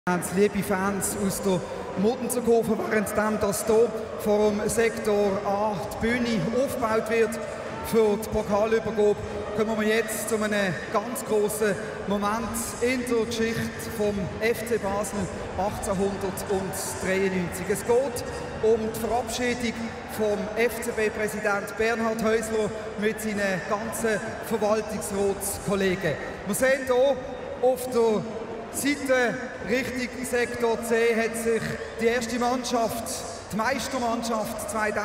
Liebe Fans aus der Muttenzenkurve, währenddem das hier vor dem Sektor A die Bühne aufgebaut wird für die Pokalübergabe, kommen wir jetzt zu einem ganz grossen Moment in der Geschichte vom FC Basel 1893. Es geht um die Verabschiedung vom FCB-Präsident Bernhard Häusler mit seinen ganzen Verwaltungsratskollegen. Wir sehen hier auf der Seite Richtung Sektor C hat sich die erste Mannschaft, die Meistermannschaft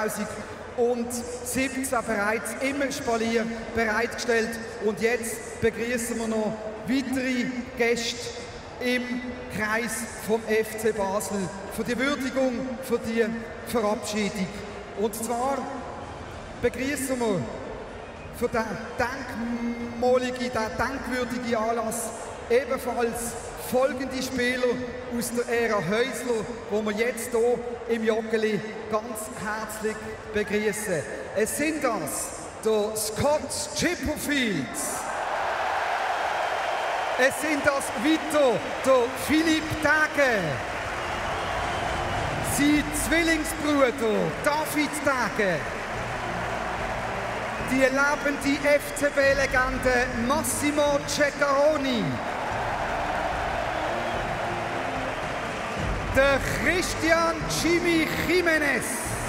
2017 bereits im Spalier bereitgestellt. Und jetzt begrüßen wir noch weitere Gäste im Kreis vom FC Basel für die Würdigung, für die Verabschiedung. Und zwar begrüßen wir für den denkwürdigen Anlass ebenfalls folgende Spieler aus der Ära Häusler, die wir jetzt hier im Joggeli ganz herzlich begrüßen. Es sind das der Scott Chipperfield. Es sind das weiter der Philipp Dage, sein Zwillingsbruder David Dage, die lebende FCB-Legende Massimo Ceccaroni, der Christian Jimmy Jimenez,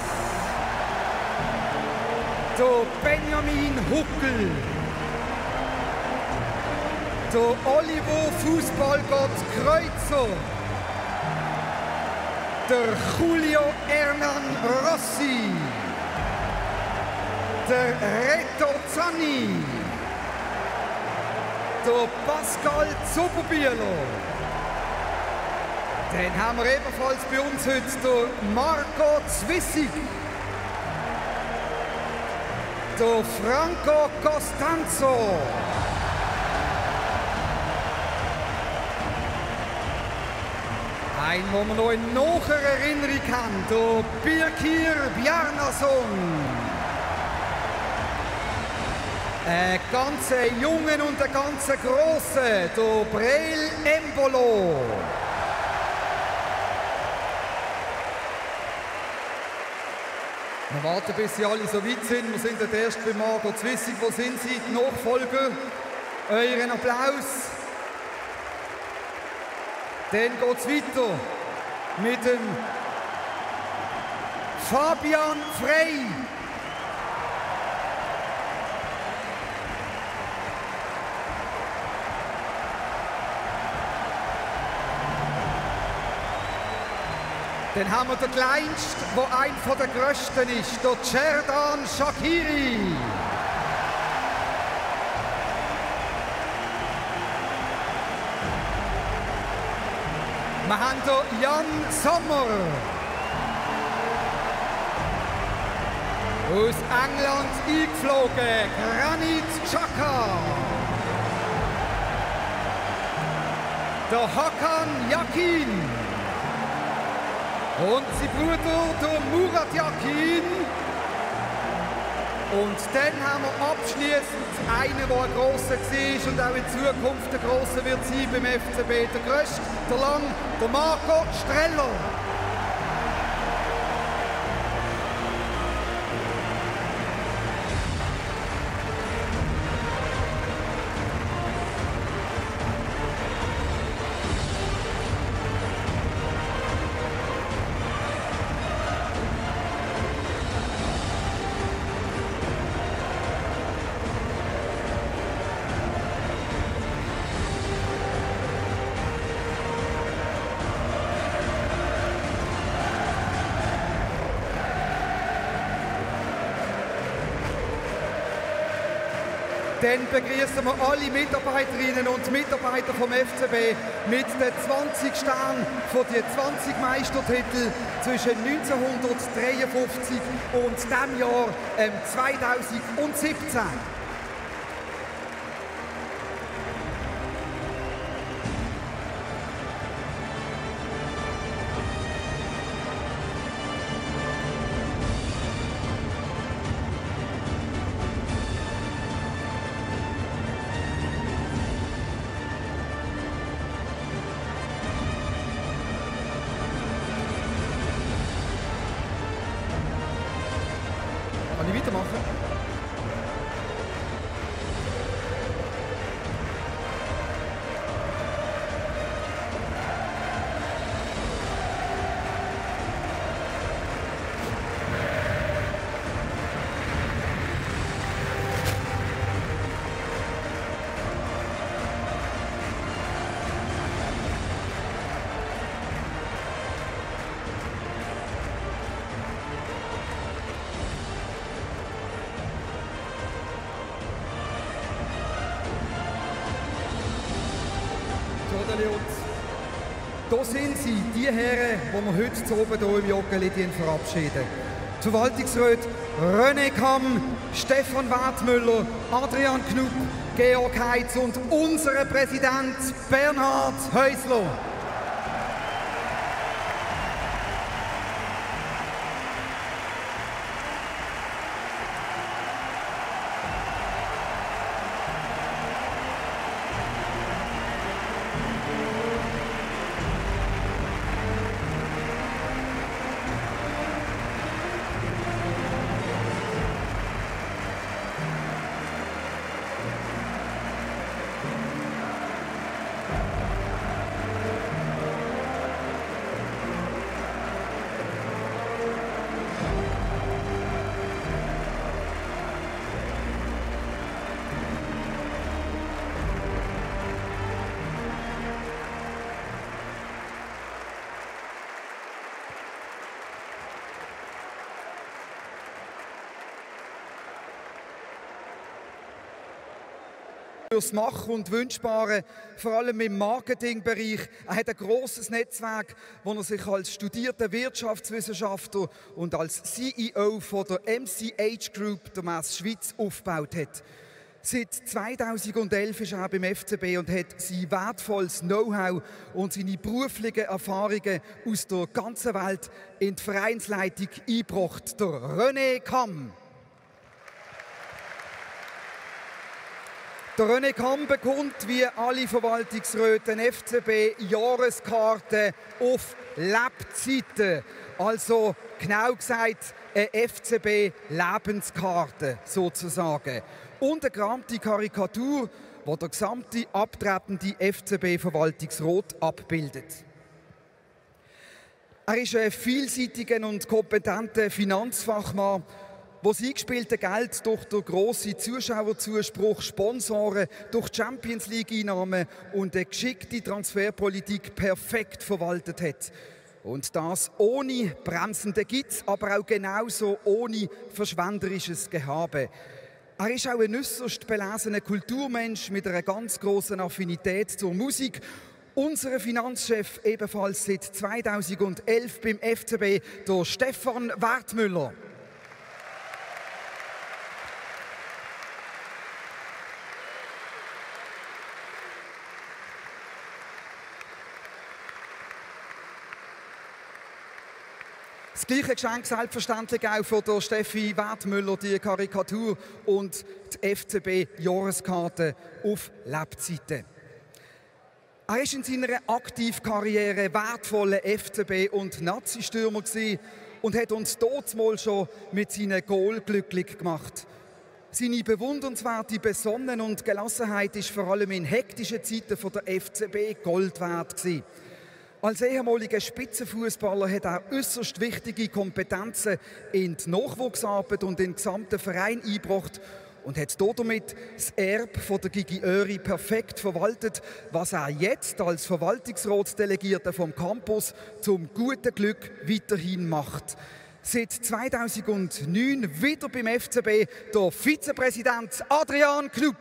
der Benjamin Huckel, der Oliver Fußballgott Kreuzer, der Julio Hernan Rossi, der Reto Zanni, der Pascal Zuberbieler. Dann haben wir ebenfalls bei uns heute den Marco Zwissig, der Franco Costanzo, ein, den wir noch in naher Erinnerung haben, der Birkir Bjarnason. Ein ganz Jungen und ein ganz Grossen, der Breel Embolo. Wir warten, bis Sie alle so weit sind. Wir sind erst bei Marco Zwissig. Wo sind Sie, die Nachfolger? Euren Applaus. Dann geht es weiter mit dem Fabian Frey. Dann haben wir den Kleinsten, der einer der Größten ist, der Cerdan Shaqiri. Wir haben den Jan Sommer. Aus England eingeflogen, Granit Xhaka. Der Hakan Yakin. Und sein Bruder, der Murat Yakin. Und dann haben wir abschließend einen, der ein Grosser war und auch in Zukunft ein Grosser wird sein beim FCB. Der Größte, der Lang, der Marco Streller. Dann begrüßen wir alle Mitarbeiterinnen und Mitarbeiter vom FCB mit den 20 Sternen für die 20 Meistertitel zwischen 1953 und dem Jahr 2017. Kann ich weitermachen? Da sind sie, die Herren, die wir heute oben hier im Joggeli verabschieden. Die Verwaltungsräte René Kamm, Stefan Wertmüller, Adrian Knupp, Georg Heitz und unser Präsident Bernhard Häusler. Fürs Machen und Wünschbare, vor allem im Marketingbereich. Er hat ein grosses Netzwerk, wo er sich als studierter Wirtschaftswissenschaftler und als CEO von der MCH Group der Messe Schweiz aufgebaut hat. Seit 2011 ist er beim FCB und hat sein wertvolles Know-how und seine beruflichen Erfahrungen aus der ganzen Welt in die Vereinsleitung eingebracht. Der René Kamm. Der René Kamm bekommt wie alle Verwaltungsräte eine FCB-Jahreskarte auf Lebzeiten. Also genau gesagt eine FCB-Lebenskarte sozusagen. Und eine gerahmte Karikatur, die der gesamte abtretende FCB-Verwaltungsrat abbildet. Er ist ein vielseitiger und kompetenter Finanzfachmann, wo das eingespielte Geld durch den grossen Zuschauerzuspruch, Sponsoren, durch Champions League-Einnahmen und eine geschickte Transferpolitik perfekt verwaltet hat. Und das ohne bremsende Gitz, aber auch genauso ohne verschwenderisches Gehabe. Er ist auch ein äusserst belesener Kulturmensch mit einer ganz grossen Affinität zur Musik. Unser Finanzchef ebenfalls seit 2011 beim FCB, der Stefan Wertmüller. Das gleiche Geschenk selbstverständlich auch von der Steffi Wertmüller, die Karikatur und die FCB-Jahreskarte auf Lebzeiten. Er war in seiner Aktivkarriere wertvoller FCB- und Nazi-Stürmer und hat uns damals schon mit seinen Goal glücklich gemacht. Seine bewundernswerte Besonnen und Gelassenheit ist vor allem in hektischen Zeiten von der FCB Gold wert gewesen. Als ehemaliger Spitzenfußballer hat er äußerst wichtige Kompetenzen in die Nachwuchsarbeit und in den gesamten Verein eingebracht und hat damit das Erbe von der Gigi Oeri perfekt verwaltet, was er jetzt als Verwaltungsratsdelegierter vom Campus zum guten Glück weiterhin macht. Seit 2009 wieder beim FCB der Vizepräsident Adrian Knupp.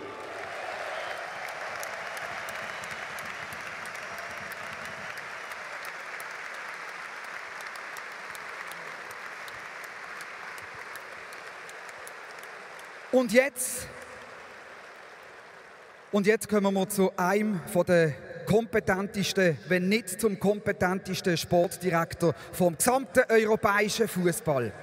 Und jetzt kommen wir zu einem der kompetentesten, wenn nicht zum kompetentesten Sportdirektor vom gesamten europäischen Fußball.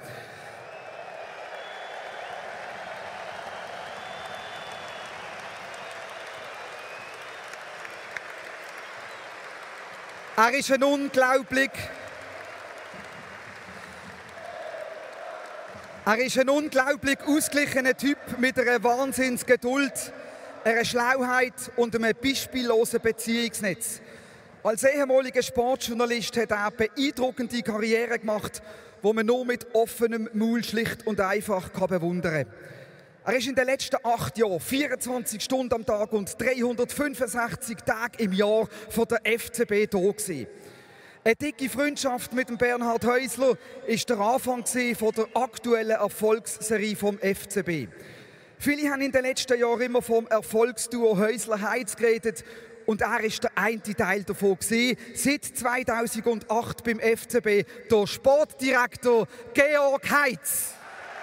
Er ist ein Er ist ein unglaublich ausgeglichener Typ mit einer Wahnsinnsgeduld, einer Schlauheit und einem beispiellosen Beziehungsnetz. Als ehemaliger Sportjournalist hat er eine beeindruckende Karriere gemacht, die man nur mit offenem Maul schlicht und einfach bewundern kann. Er ist in den letzten 8 Jahren 24 Stunden am Tag und 365 Tage im Jahr von der FCB da gewesen. Eine dicke Freundschaft mit dem Bernhard Häusler war der Anfang von der aktuellen Erfolgsserie vom FCB. Viele haben in den letzten Jahren immer vom Erfolgsduo Häusler-Heitz geredet und er ist der eine Teil davon gewesen. Seit 2008 beim FCB der Sportdirektor Georg Heitz.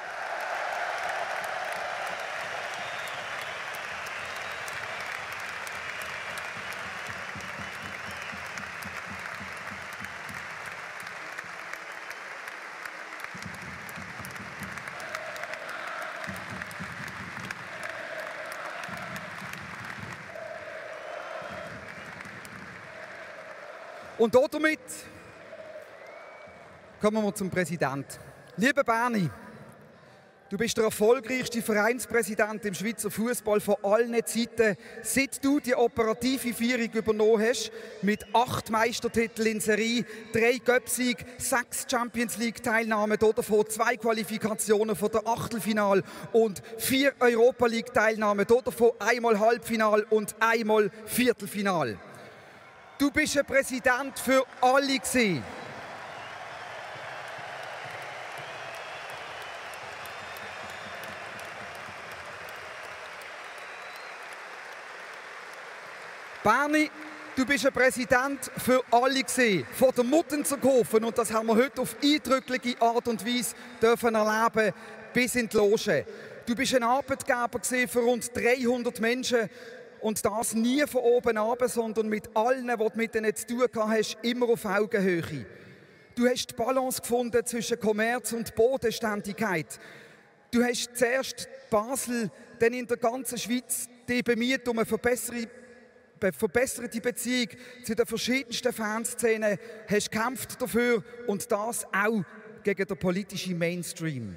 Und damit kommen wir zum Präsidenten. Lieber Berni, du bist der erfolgreichste Vereinspräsident im Schweizer Fußball von allen Zeiten, seit du die operative Führung übernommen hast, mit 8 Meistertiteln in Serie, 3 Cup-Siege, 6 Champions-League-Teilnahmen, davon 2 Qualifikationen von der Achtelfinal und 4 Europa-League-Teilnahmen, davon einmal Halbfinal und einmal Viertelfinal. Du bist ein Präsident für alle gewesen. Berni, du bist ein Präsident für alle gewesen. Von der Muttenzerkofen, und das haben wir heute auf eindrückliche Art und Weise dürfen erleben, bis in die Loge. Du bist ein Arbeitgeber gewesen für rund 300 Menschen. Und das nie von oben ab, sondern mit allen, die du mit denen zu tun hast, immer auf Augenhöhe. Du hast die Balance gefunden zwischen Kommerz und Bodenständigkeit. Du hast zuerst Basel, dann in der ganzen Schweiz dich bemüht um eine verbesserte Beziehung zu den verschiedensten Fanszenen, hast gekämpft dafür und das auch gegen den politischen Mainstream.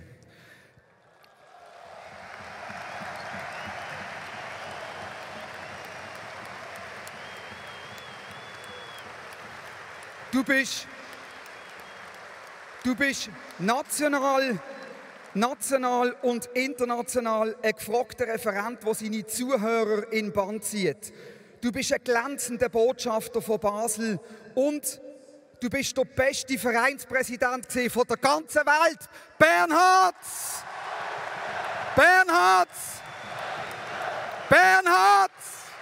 Du bist national und international ein gefragter Referent, der seine Zuhörer in Bann zieht. Du bist ein glänzender Botschafter von Basel und du bist der beste Vereinspräsident von der ganzen Welt. Bernhard! Bernhard! Bernhard!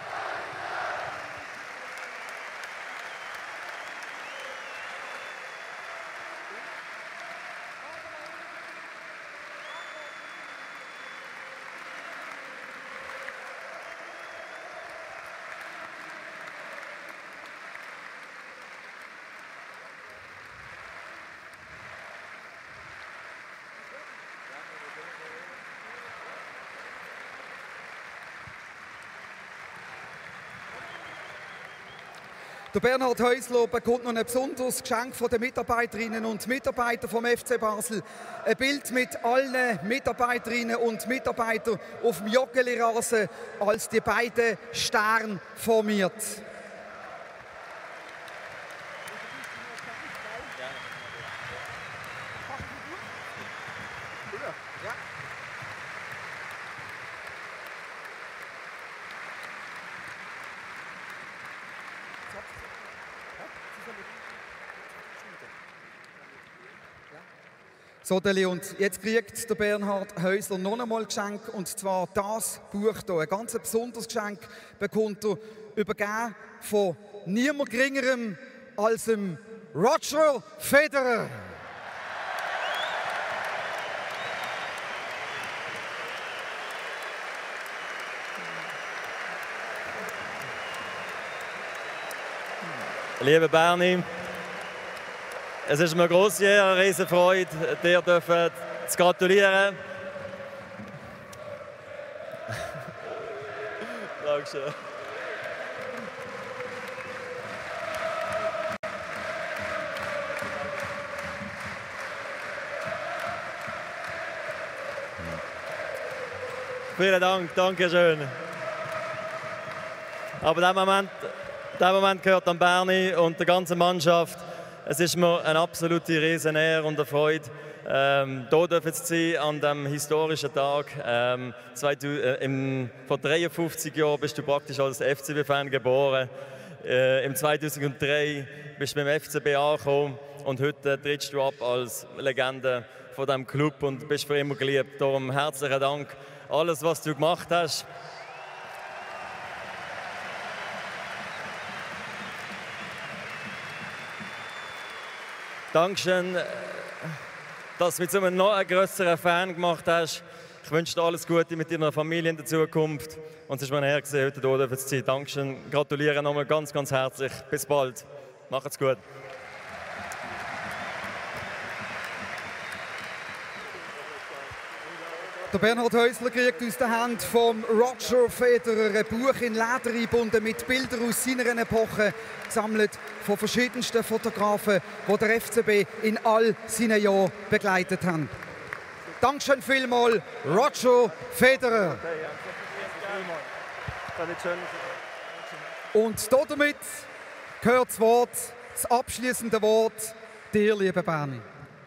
Der Bernhard Häusler bekommt noch ein besonderes Geschenk von den Mitarbeiterinnen und Mitarbeitern vom FC Basel. Ein Bild mit allen Mitarbeiterinnen und Mitarbeitern auf dem Joggeli-Rasen als die beiden Sterne formiert. So, und jetzt kriegt der Bernhard Häusler noch einmal Geschenk, und zwar das Buch hier. Ein ganz besonderes Geschenk bekommt er, übergeben von niemand Geringerem als dem Roger Federer. Lieber Berni, es ist mir eine grosse Ehre, eine riesige Freude, dir zu gratulieren. Dankeschön. Vielen Dank, danke schön. Aber der Moment gehört an Berni und der ganzen Mannschaft. Es ist mir eine absolute Riesenehre und eine Freude, hier dürfen zu sein an diesem historischen Tag. Vor 53 Jahren bist du praktisch als FCB-Fan geboren. Im 2003 bist du beim FCB angekommen und heute trittst du ab als Legende von diesem Club und bist für immer geliebt. Darum herzlichen Dank, alles was du gemacht hast. Dankeschön, dass du mit so einem noch grösseren Fan gemacht hast. Ich wünsche dir alles Gute mit deiner Familie in der Zukunft. Und es ist mir eine Ehre, heute hier zu sein. Dankeschön, gratuliere nochmal ganz, ganz herzlich. Bis bald. Macht's gut. Der Bernhard Häusler kriegt aus der Hand von Roger Federer ein Buch in Leder eingebunden mit Bildern aus seiner Epoche, gesammelt von verschiedensten Fotografen, die der FCB in all seinen Jahren begleitet haben. Dankeschön vielmals, Roger Federer. Und damit gehört das Wort, das abschließende Wort, dir, lieber Berni.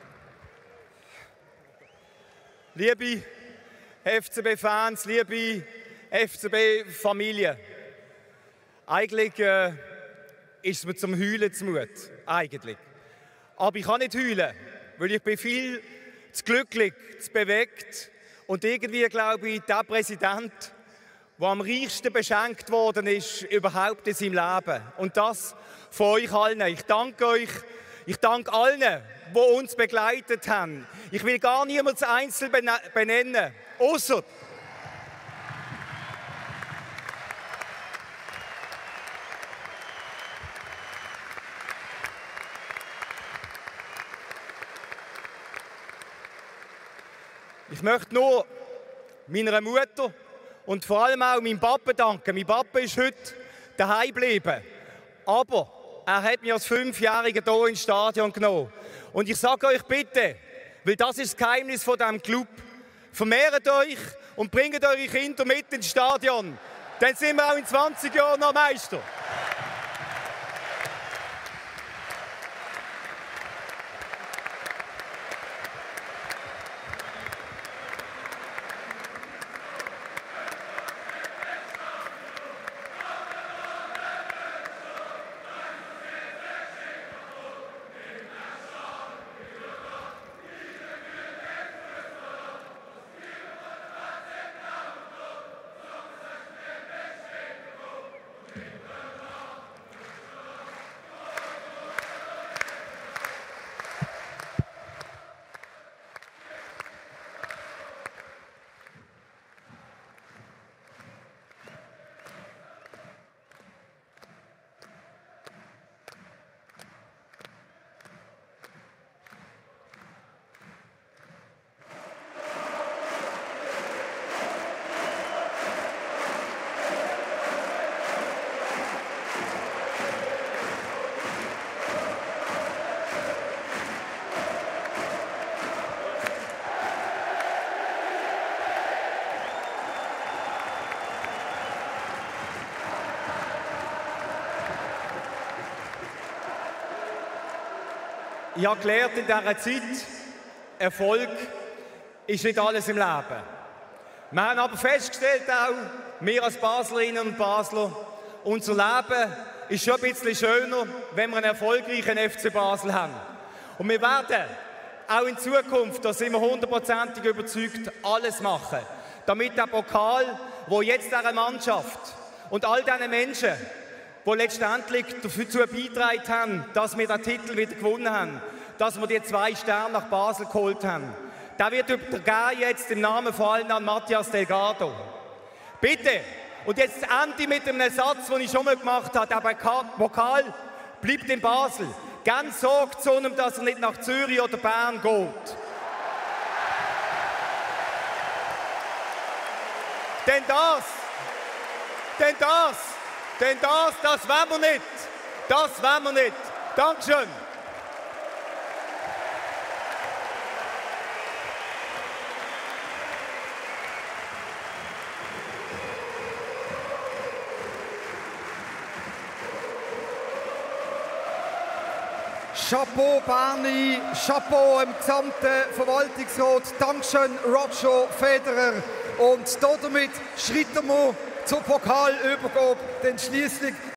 Liebe FCB-Fans, liebe FCB-Familie, eigentlich ist es mir zum Heulen zumut. Eigentlich. Aber ich kann nicht heulen, weil ich bin viel zu glücklich, zu bewegt und irgendwie glaube ich, der Präsident, der am reichsten beschenkt worden ist überhaupt in seinem Leben. Und das von euch allen. Ich danke euch, ich danke allen, die uns begleitet haben. Ich will gar niemanden einzeln benennen, außer ich möchte nur meiner Mutter und vor allem auch meinem Papa danken. Mein Papa ist heute daheim geblieben, aber er hat mich als 5-Jähriger hier ins Stadion genommen. Und ich sage euch bitte, weil das ist das Geheimnis von diesem Club, vermehrt euch und bringt eure Kinder mit ins Stadion. Dann sind wir auch in 20 Jahren noch Meister. Ich habe gelernt in dieser Zeit, Erfolg ist nicht alles im Leben. Wir haben aber festgestellt, auch wir als Baslerinnen und Basler, unser Leben ist schon ein bisschen schöner, wenn wir einen erfolgreichen FC Basel haben. Und wir werden auch in Zukunft, da sind wir 100%ig überzeugt, alles machen, damit der Pokal, wo jetzt dieser Mannschaft und all diesen Menschen, die letztendlich dazu beigetragen haben, dass wir den Titel wieder gewonnen haben, dass wir die 2 Sterne nach Basel geholt haben. Der wird übergeben jetzt im Namen vor allem an Matthias Delgado. Bitte, und jetzt ende mit einem Satz, den ich schon mal gemacht habe, der Pokal bleibt in Basel. Ganz sorgt zu ihm, dass er nicht nach Zürich oder Bern geht. Denn das wollen wir nicht. Das wollen wir nicht. Dankeschön. Chapeau Berni, Chapeau im gesamten Verwaltungsrat. Dankeschön Roger Federer. Und damit schreiten wir zur Pokalübergabe, denn schließlich